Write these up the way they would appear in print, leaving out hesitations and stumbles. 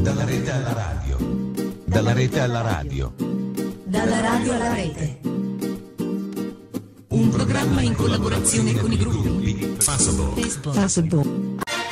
Dalla rete alla radio. Dalla rete alla radio. Dalla radio alla rete. Un programma in collaborazione con i gruppi Facebook.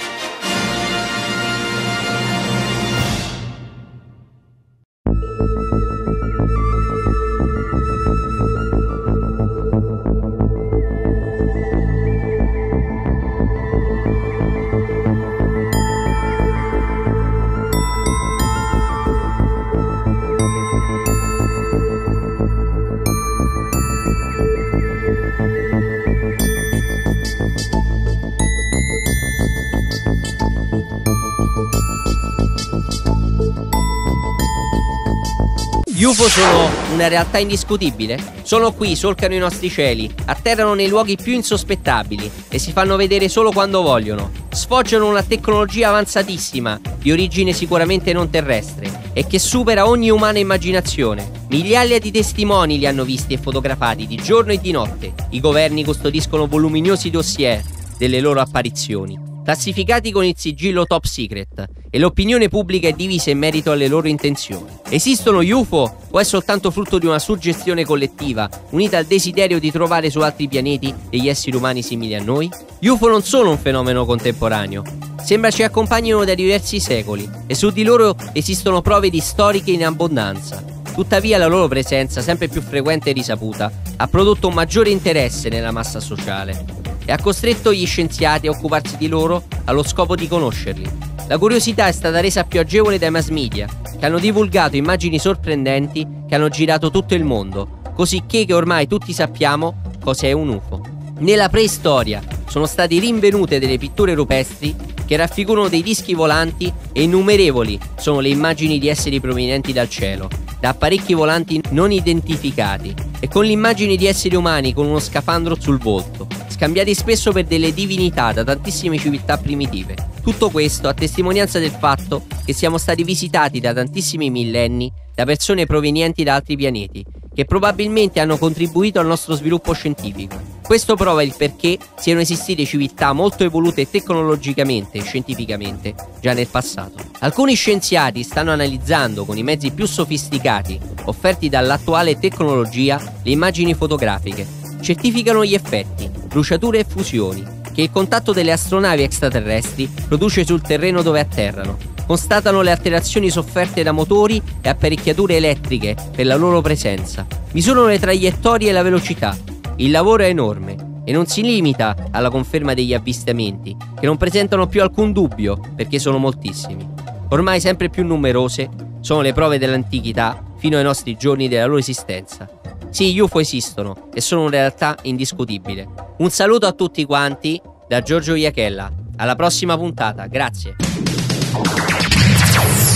Gli UFO sono una realtà indiscutibile? Sono qui, solcano i nostri cieli, atterrano nei luoghi più insospettabili e si fanno vedere solo quando vogliono. Sfoggiano una tecnologia avanzatissima, di origine sicuramente non terrestre, e che supera ogni umana immaginazione. Migliaia di testimoni li hanno visti e fotografati di giorno e di notte. I governi custodiscono voluminosi dossier delle loro apparizioni, classificati con il sigillo top secret, e l'opinione pubblica è divisa in merito alle loro intenzioni. Esistono gli UFO o è soltanto frutto di una suggestione collettiva unita al desiderio di trovare su altri pianeti degli esseri umani simili a noi? Gli UFO non sono un fenomeno contemporaneo. Sembra ci accompagnino da diversi secoli e su di loro esistono prove storiche in abbondanza. Tuttavia la loro presenza, sempre più frequente e risaputa, ha prodotto un maggiore interesse nella massa sociale e ha costretto gli scienziati a occuparsi di loro allo scopo di conoscerli. La curiosità è stata resa più agevole dai mass media, che hanno divulgato immagini sorprendenti che hanno girato tutto il mondo, cosicché che ormai tutti sappiamo cosa è un UFO. Nella preistoria sono state rinvenute delle pitture rupestri che raffigurano dei dischi volanti e innumerevoli sono le immagini di esseri provenienti dal cielo, da apparecchi volanti non identificati e con l'immagine di esseri umani con uno scafandro sul volto, scambiati spesso per delle divinità da tantissime civiltà primitive. Tutto questo a testimonianza del fatto che siamo stati visitati da tantissimi millenni da persone provenienti da altri pianeti, che probabilmente hanno contribuito al nostro sviluppo scientifico. Questo prova il perché siano esistite civiltà molto evolute tecnologicamente e scientificamente già nel passato. Alcuni scienziati stanno analizzando con i mezzi più sofisticati offerti dall'attuale tecnologia le immagini fotografiche. Certificano gli effetti, bruciature e fusioni che il contatto delle astronavi extraterrestri produce sul terreno dove atterrano. Constatano le alterazioni sofferte da motori e apparecchiature elettriche per la loro presenza. Misurano le traiettorie e la velocità. Il lavoro è enorme e non si limita alla conferma degli avvistamenti, che non presentano più alcun dubbio perché sono moltissimi. Ormai sempre più numerose sono le prove dell'antichità fino ai nostri giorni della loro esistenza. Sì, gli UFO esistono e sono una realtà indiscutibile. Un saluto a tutti quanti da Giorgio Iachella. Alla prossima puntata, grazie.